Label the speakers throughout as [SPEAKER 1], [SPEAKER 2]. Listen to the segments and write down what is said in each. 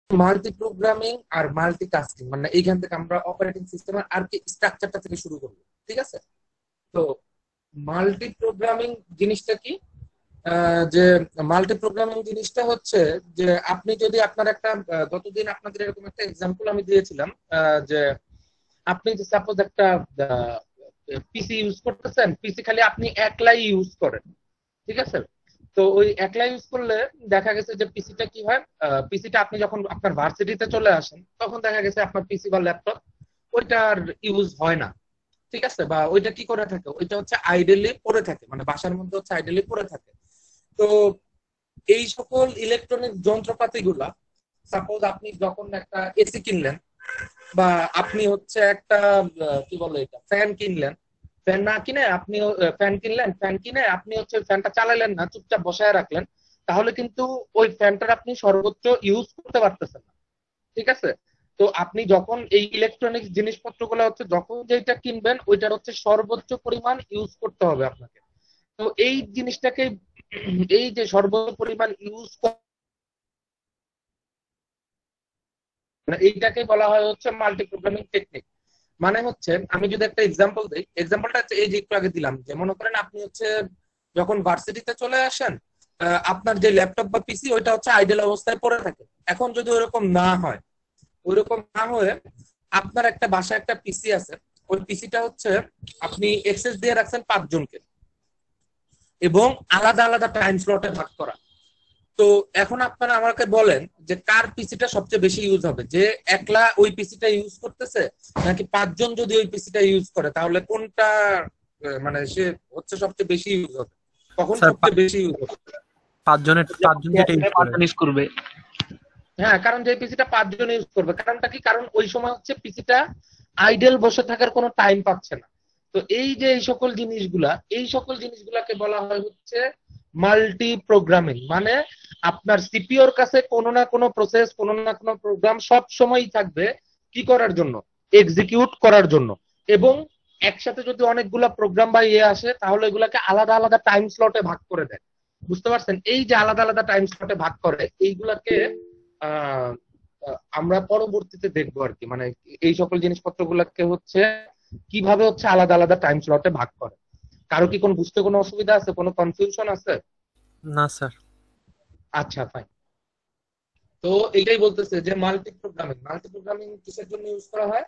[SPEAKER 1] Multi programming আর multitasking, মানে এইখান থেকে আমরা অপারেটিং সিস্টেমের আর কি স্ট্রাকচারটা থেকে শুরু করবো, ঠিক আছে? তো মাল্টি প্রোগ্রামিং জিনিসটা কি? যে মাল্টি প্রোগ্রামিং জিনিসটা হচ্ছে যে আপনি যদি আপনার একটা গতদিন আপনাদের এরকম একটা এক্সাম্পল আমি দিয়েছিলাম, যে আপনি যে সাপোজ একটা পিসি ইউজ করতেছেন, পিসি খালি আপনি একলাই ইউজ করেন, ঠিক আছে? তো ওই একলা ইউজ করলে দেখা গেছে যে পিসিটা কি হয়, পিসিটা আপনি যখন আপনার ভার্সিটিতে চলে আসেন তখন দেখা গেছে আপনার পিসি বা ল্যাপটপ ওইটার ইউজ হয় না, ঠিক আছে? বা ওইটা কি করে থাকে, ওইটা হচ্ছে আইডেলি পড়ে থাকে, মানে বাসার মধ্যে হচ্ছে আইডেলি পড়ে থাকে। তো এই সকল ইলেকট্রনিক যন্ত্রপাতি গুলা, সাপোজ আপনি যখন একটা এসি কিনলেন, বা আপনি হচ্ছে একটা কি বলে এটা ফ্যান কিনলেন, ফ্যান না কিনে আপনি ফ্যান কিনলেন, ফ্যান কিনে আপনি হচ্ছে ফ্যানটা চালালেন না, চুপচাপ বসায় রাখলেন, তাহলে কিন্তু ওই ফ্যানটার আপনি সর্বোচ্চ ইউজ করতে পারতেছেন না, ঠিক আছে? তো আপনি যখন এই ইলেকট্রনিক্স জিনিসপত্রগুলো হচ্ছে যখন যেটা কিনবেন ওইটার হচ্ছে সর্বোচ্চ পরিমাণ ইউজ করতে হবে আপনাকে। তো এই জিনিসটাকে, এই যে সর্বোচ্চ পরিমাণ ইউজ, এইটাকে বলা হয় হচ্ছে মাল্টি প্রোগ্রামিং টেকনিক। মানে হচ্ছে আমি যদি একটা এক্সাম্পল দিই, এক্সাম্পলটা হচ্ছে এই যে একটু আগে দিলাম, যে মনে করেন আপনি হচ্ছে যখন ভার্সিটিতে চলে আসেন, আপনার যে ল্যাপটপ বা পিসি ওইটা হচ্ছে আইডেল অবস্থায় পড়ে থাকে। এখন যদি ওরকম না হয়, ওইরকম না হয়ে আপনার একটা বাসায় একটা পিসি আছে, ওই পিসিটা হচ্ছে আপনি এক্সেস দিয়ে রাখছেন 5 জনকে, এবং আলাদা আলাদা টাইম স্লটে ভাগ করা। তো এখন আপনারা আমাকে বলেন যে কার পিসিটা সবচেয়ে বেশি ইউজ হবে, যে একলা ওই পিসিটা ইউজ করতেছে, নাকি 5 জন যদি ওই পিসিটা ইউজ করে, তাহলে কোনটা মানে সে হচ্ছে সবচেয়ে বেশি ইউজ হবে, কখন
[SPEAKER 2] স্যার
[SPEAKER 1] সবচেয়ে বেশি ইউজ হবে?
[SPEAKER 2] পাঁচজন যেটা ইউজ করে।
[SPEAKER 3] জিনিস করবে।
[SPEAKER 1] হ্যাঁ, কারণ যে পিসিটা 5 জন ইউজ করবে, কারণটা কি? কারণ ওই সময় হচ্ছে পিসিটা আইডেল বসে থাকার কোনো টাইম পাচ্ছে না। তো এই যে এই সকল জিনিসগুলা, এই সকল জিনিসগুলাকে বলা হয় হচ্ছে মাল্টি প্রোগ্রামিং। মানে আপনার সিপিওর কাছে কোনো না কোনো প্রসেস, কোনো না কোনো প্রোগ্রাম সব সময়ই থাকবে কি করার জন্য, এক্সিকিউট করার জন্য। এবং একসাথে যদি অনেকগুলা প্রোগ্রাম বা ইয়ে আসে তাহলে এগুলাকে আলাদা আলাদা টাইম স্লটে ভাগ করে দেয়, বুঝতে পারছেন? এই যে আলাদা আলাদা টাইম স্লটে ভাগ করে এইগুলাকে আহ আমরা পরবর্তীতে দেখবো আর কি, মানে এই সকল জিনিসপত্র গুলাকে হচ্ছে কিভাবে হচ্ছে আলাদা আলাদা টাইম স্লটে ভাগ করে। কারো কি কোন বুঝতে কোনো অসুবিধা আছে, কোনো কনফিউশন আছে?
[SPEAKER 2] না স্যার।
[SPEAKER 1] আচ্ছা, ফাইন। তো এইটাই বলতেছে যে মাল্টি প্রোগ্রামিং, মাল্টি প্রোগ্রামিং কিসের জন্য ইউজ করা হয়?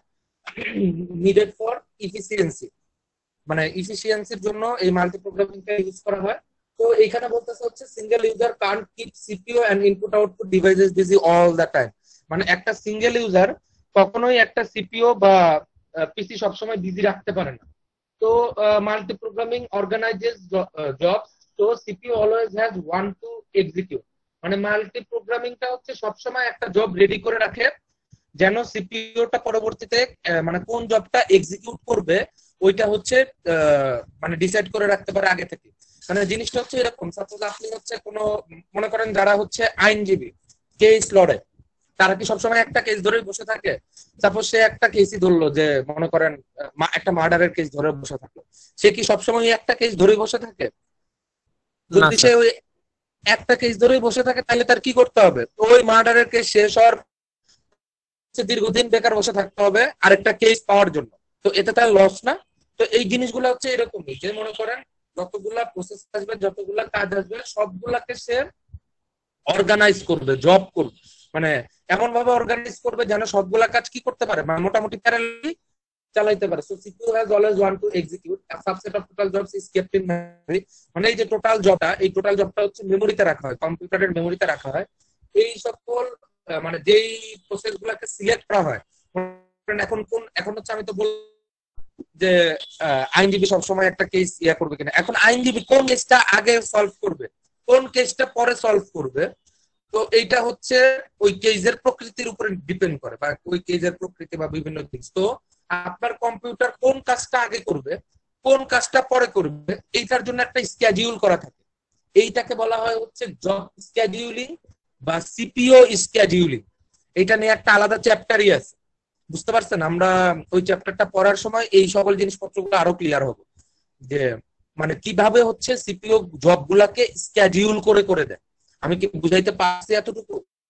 [SPEAKER 1] নিডেড ফর ইফিসিয়েন্সি, মানে ইফিসিয়েন্সির জন্য এই মাল্টি প্রোগ্রামিংটা ইউজ করা হয়। তো এখানে বলতেছে হচ্ছে single user can't keep CPU and input output devices busy all the time. মানে একটা সিঙ্গেল ইউজার কখনোই একটা সিপিইউ বা পিসি সবসময় বিজি রাখতে পারে না। তো মাল্টি প্রোগ্রামিং অর্গানাইজেস জবস, তো CPU always has one to execute. মানে মাল্টি প্রোগ্রামিংটা হচ্ছে সবসময় একটা জব রেডি করে রাখে, যেন সিপিইউটা পরবর্তীতে মানে কোন জবটা এক্সিকিউট করবে ওইটা হচ্ছে মানে ডিসাইড করে রাখতে পারে আগে থেকে। মানে জিনিসটা হচ্ছে এরকম, সাপোজ আপনি হচ্ছে কোনো, মনে করেন যারা হচ্ছে আইনজীবী কেস লড়ে, তারা কি সবসময় একটা কেস ধরেই বসে থাকে? সাপোজ সে একটা কেসই ধরলো, যে মনে করেন একটা মার্ডারের কেস ধরে বসে থাকলো, সে কি সবসময় একটা কেস ধরেই বসে থাকে?
[SPEAKER 2] না
[SPEAKER 1] যদি সে
[SPEAKER 2] স্যার।
[SPEAKER 1] ওই একটা কেস ধরেই বসে থাকে তাহলে তার কি করতে হবে? ওই মার্ডারের কেস শেষ হওয়ার দীর্ঘদিন বেকার বসে থাকতে হবে আরেকটা কেস পাওয়ার জন্য। তো এতে তার লস না? তো এই জিনিসগুলো হচ্ছে এরকমই, যে মনে করেন যতগুলা প্রসেস আসবে, যতগুলা কাজ আসবে, সবগুলাকে সে অর্গানাইজ করবে, জব করবে, মানে এমন ভাবে অর্গানাইজ করবে যেন সবগুলা কাজ কি করতে পারে, মানে মোটামুটি প্যারালালি চালাইতে পারে। So CPU has always one to execute a subset of total jobs is kept in memory. মানে এই যে টোটাল জবটা, এই টোটাল জবটা হচ্ছে মেমোরিতে রাখা হয়, কম্পিউটারের মেমোরিতে রাখা হয়। এই সকল মানে যেই প্রসেস গুলাকে সিলেক্ট করা হয়, এখন কোন, এখন হচ্ছে আমি তো বল যে আইনজীবী সবসময় একটা কেস ইয়া করবে কিনা, এখন আইনজীবী কোন কেসটা আগে সলভ করবে, কোন কেসটা পরে সলভ করবে, তো এইটা হচ্ছে ওই কেজের প্রকৃতির উপরে ডিপেন্ড করে, বা ওই কেজের প্রকৃতি বা বিভিন্ন জিনিস। তো আপনার কম্পিউটার কোন কাজটা আগে করবে, কোন কাজটা পরে করবে, এইটার জন্য একটা স্কেডিউল করা থাকে। এইটাকে বলা হয় হচ্ছে জব স্কেডিউলিং বা সিপিও স্কেডিউলিং। এটা নিয়ে একটা আলাদা চ্যাপ্টারই আছে, বুঝতে পারছেন? আমরা ওই চ্যাপ্টারটা পড়ার সময় এই সকল জিনিসপত্রগুলো আরো ক্লিয়ার হবে, যে মানে কিভাবে হচ্ছে সিপিও জব গুলাকে স্কেডিউল করে করে দেয়। আমি কি বুঝাইতে পারছি এতটুকু?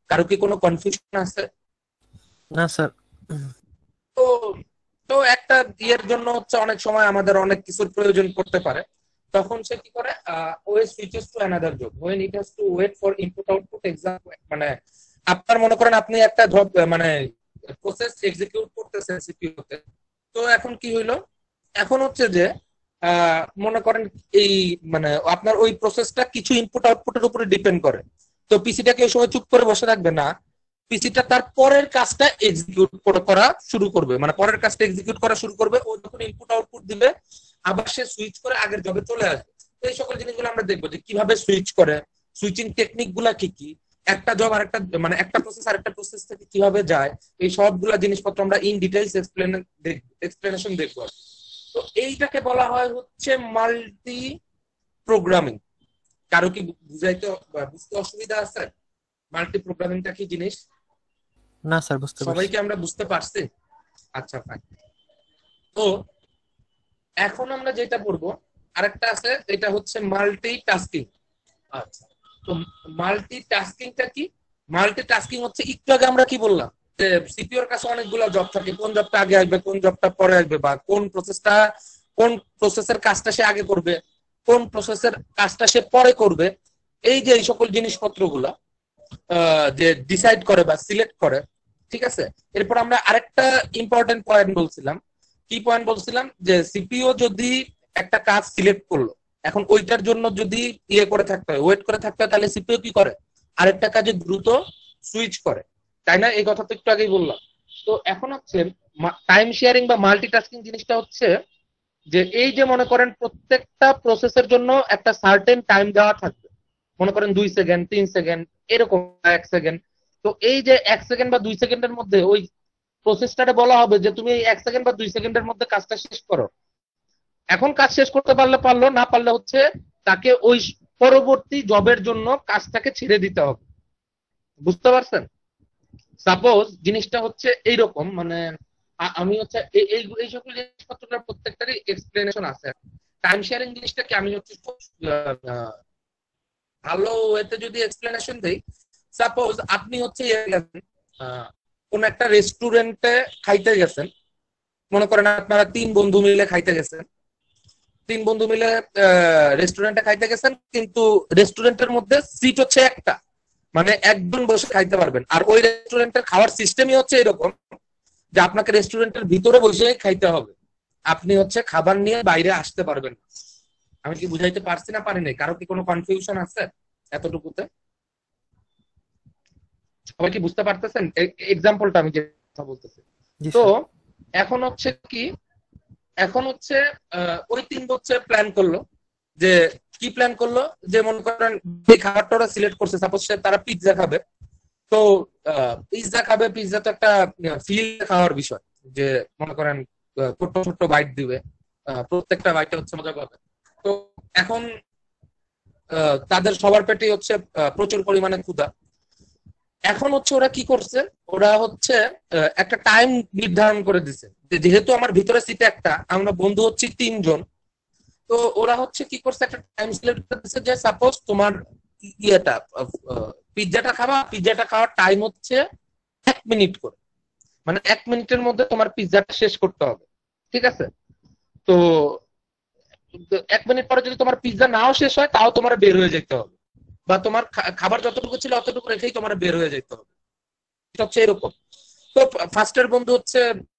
[SPEAKER 1] কারো কি কোনো কনফিউশন আছে?
[SPEAKER 2] না স্যার।
[SPEAKER 1] তো তো একটা ইয়ের জন্য হচ্ছে অনেক সময় আমাদের অনেক কিছুর প্রয়োজন পড়তে পারে, তখন সে কি করে, way switches to another job when it has to wait for input output exam. মানে আপনার মনে করেন আপনি একটা জব মানে প্রসেস এক্সিকিউট করতেছেন সিপিইউ তে। তো এখন কি হইলো, এখন হচ্ছে যে মনে করেন এই মানে আপনার ওই প্রসেসটা কিছু ইনপুট আউটপুটের উপরে ডিপেন্ড করে। তো পিসিটাকে ওই সময় চুপ করে বসে থাকবে না, পিসিটা তার পরের কাজটা এক্সিকিউট করা শুরু করবে, মানে পরের কাজটা এক্সিকিউট করা শুরু করবে। ও যখন ইনপুট আউটপুট দিবে আবার সে সুইচ করে আগের জবে চলে আসবে। তো এই সকল জিনিসগুলো আমরা দেখবো যে কিভাবে সুইচ করে, সুইচিং টেকনিক গুলা কি কি, একটা জব আর একটা মানে একটা প্রসেস আর একটা প্রসেস থেকে কিভাবে যায়, এই সবগুলা জিনিসপত্র আমরা ইন ডিটেইলস এক্সপ্লেনেশন দেখবো। তো এইটাকে বলা হয় হচ্ছে মাল্টি প্রোগ্রামিং। কারো কি বুঝাইতে বুঝতে অসুবিধা আছে মাল্টি প্রোগ্রামিংটা কি জিনিস?
[SPEAKER 2] না স্যার, বুঝতে পারছি।
[SPEAKER 1] সবাইকে আমরা বুঝতে পারছি? আচ্ছা ফাইন। তো এখন আমরা যেটা পড়বো আরেকটা আছে, এটা হচ্ছে মাল্টি টাস্কিং। আচ্ছা, তো মাল্টি টাস্কিংটা কি? মাল্টি টাস্কিং হচ্ছে একটু আগে আমরা কি বললাম যে সিপিওর কাছে অনেকগুলো জব থাকে, কোন জবটা আগে আসবে কোন জবটা পরে আসবে, বা কোন প্রসেসের কাজটা সে আগে করবে কোন প্রসেসের কাজটা সে পরে করবে, এই যে এই সকল জিনিসপত্রগুলা যে ডিসাইড করে বা সিলেক্ট করে। ঠিক আছে, এরপর আমরা আরেকটা ইম্পর্টেন্ট পয়েন্ট বলছিলাম। কি পয়েন্ট বলছিলাম? যে সিপিইউ যদি একটা কাজ সিলেক্ট করলো, এখন ওইটার জন্য যদি ইয়ে করে থাকতে হয়, ওয়েট করে থাকতে হয়, তাহলে সিপিইউ কি করে? আরেকটা কাজে দ্রুত সুইচ করে, তাই না? এই কথা তো একটু আগেই বললাম। তো এখন হচ্ছে টাইম শেয়ারিং বা মাল্টিটাস্কিং জিনিসটা হচ্ছে যে এই যে মনে করেন প্রত্যেকটা প্রসেসের জন্য একটা সার্টেন টাইম দেওয়া থাকবে, মনে করেন 2 সেকেন্ড 3 সেকেন্ড এরকম 1 সেকেন্ড। তো এই যে 1 সেকেন্ড বা 2 সেকেন্ডের মধ্যে ওই প্রসেসটাতে বলা হবে যে তুমি এই 1 সেকেন্ড বা 2 সেকেন্ডের মধ্যে কাজটা শেষ করো। এখন কাজ শেষ করতে পারলে পারলো, না পারলে হচ্ছে তাকে ওই পরবর্তী জবের জন্য কাজটাকে ছেড়ে দিতে হবে। বুঝতে পারছেন? সাপোজ জিনিসটা হচ্ছে এইরকম, মানে আমি হচ্ছে এই সকল জিনিসপত্রগুলোর প্রত্যেকটারই এক্সপ্লেনেশন আছে। টাইম শেয়ারিং জিনিসটাকে আমি হচ্ছে খুব ভালো ওয়েতে যদি এক্সপ্লেনেশন দেই, সাপোজ আপনি হচ্ছে কোন একটা রেস্টুরেন্টে খাইতে গেছেন, মনে করেন আপনারা 3 বন্ধু মিলে খাইতে গেছেন। 3 বন্ধু মিলে রেস্টুরেন্টে খাইতে গেছেন, কিন্তু রেস্টুরেন্টের মধ্যে সিট হচ্ছে একটা, মানে একজন বসে খাইতে পারবেন। আর ওই রেস্টুরেন্টের খাওয়ার সিস্টেমই হচ্ছে এরকম যে আপনাকে রেস্টুরেন্টের ভিতরে বসে খাইতে হবে, আপনি হচ্ছে খাবার নিয়ে বাইরে আসতে পারবেন না। আমি কি বুঝাইতে পারছি না পারি নাই? কারো কি কোনো কনফিউশন আছে এতটুকুতে? সবাই কি বুঝতে পারতেছেন এক্সাম্পলটা আমি যে কথা বলতেছি?
[SPEAKER 2] জি
[SPEAKER 1] তো
[SPEAKER 2] স্যার।
[SPEAKER 1] এখন হচ্ছে কি, এখন হচ্ছে ওই 3 হচ্ছে প্ল্যান করলো যে কি প্ল্যান করলো, যে মনে করেন যে খাবারটা ওরা সিলেক্ট করছে, সাপোজ তারা পিৎজা খাবে। তো পিৎজা খাবে, পিৎজা তো একটা ফিল খাওয়ার বিষয়, যে মনে করেন ছোট্ট ছোট্ট বাইট দিবে, প্রত্যেকটা বাইটে হচ্ছে মজা পাবে। তো এখন তাদের সবার পেটে হচ্ছে প্রচুর পরিমাণে ক্ষুধা। এখন হচ্ছে ওরা কি করছে, ওরা হচ্ছে একটা টাইম নির্ধারণ করে দিছে যে যেহেতু আমার ভিতরে সিটে একটা, আমরা বন্ধু হচ্ছে 3 জন। তো ওরা হচ্ছে কি করছে, একটা টাইম সিলেক্ট করে দিছে যে সাপোজ তোমার ইয়েটা পিৎজাটা খাওয়ার টাইম হচ্ছে 1 মিনিট করে, মানে 1 মিনিটের মধ্যে তোমার পিৎজাটা শেষ করতে হবে। ঠিক আছে? তো 1 মিনিট পরে যদি তোমার পিৎজা নাও শেষ হয়, তাও তোমার বের হয়ে যেতে হবে, বা তোমার খাবার যতটুকু ছিল অতটুকু রেখেই তোমার বের হয়ে যেতে হবে। এটা হচ্ছে এরকম। তো ফার্স্টের বন্ধু হচ্ছে